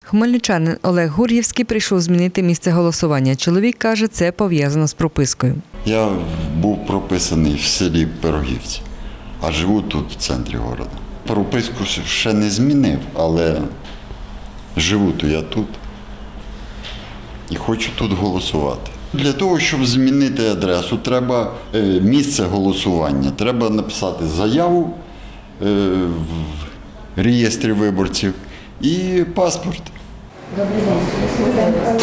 Хмельничанин Олег Гур'євський прийшов змінити місце голосування. Чоловік каже, це пов'язано з пропискою. Я був прописаний в селі Пирогівці, а живу тут, в центрі міста. Прописку ще не змінив, але живу-то я тут і хочу тут голосувати. Для того, щоб змінити адресу, треба місце голосування. Треба написати заяву в реєстрі виборців і паспорт. Добрий день.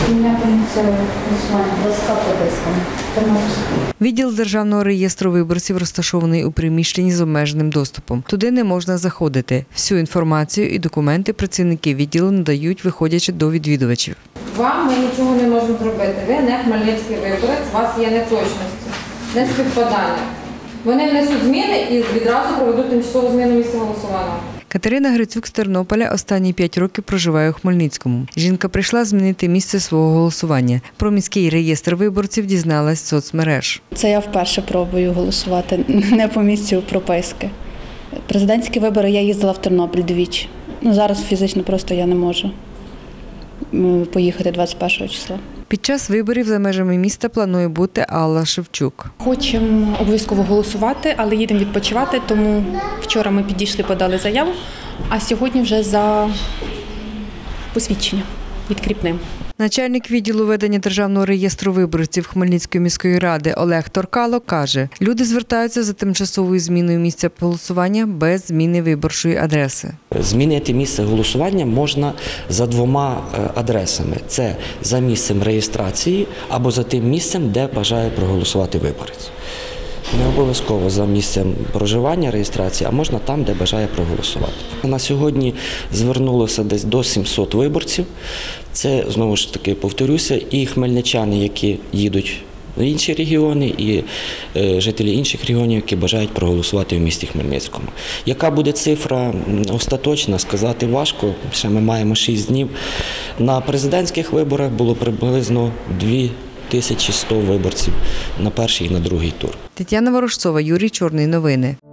Відділ Державного реєстру виборців розташований у приміщенні з обмеженим доступом. Туди не можна заходити. Всю інформацію і документи працівники відділу надають, виходячи до відвідувачів. Вам ми нічого не можемо зробити. Ви не хмельницький виборець, у вас є неточності, неспівпадання. Вони внесуть зміни і відразу проведуть тимчасову зміну місця голосування. Катерина Грицюк з Тернополя останні 5 років проживає у Хмельницькому. Жінка прийшла змінити місце свого голосування. Про міський реєстр виборців дізналась з соцмереж. Це я вперше пробую голосувати не по місцю прописки. Президентські вибори я їздила в Тернопіль двічі. Зараз фізично просто я не можу поїхати 21 числа. Під час виборів за межами міста планує бути Алла Шевчук. Хочемо обов'язково голосувати, але їдемо відпочивати, тому вчора ми підійшли, подали заяву, а сьогодні вже за посвідчення відкріпним. Начальник відділу ведення Державного реєстру виборців Хмельницької міської ради Олег Торкало каже, люди звертаються за тимчасовою зміною місця голосування без зміни виборчої адреси. Змінити місце голосування можна за 2 адресами. Це за місцем реєстрації або за тим місцем, де бажає проголосувати виборець. Не обов'язково за місцем проживання, реєстрації, а можна там, де бажає проголосувати. На сьогодні звернулося десь до 700 виборців. Це, знову ж таки, повторюся, і хмельничани, які їдуть в інші регіони, і жителі інших регіонів, які бажають проголосувати в місті Хмельницькому. Яка буде цифра остаточна, сказати важко. Ще ми маємо 6 днів. На президентських виборах було приблизно 2100 виборців на перший і на другий тур. Тетяна Ворожцова, Юрій Чорний. Новини.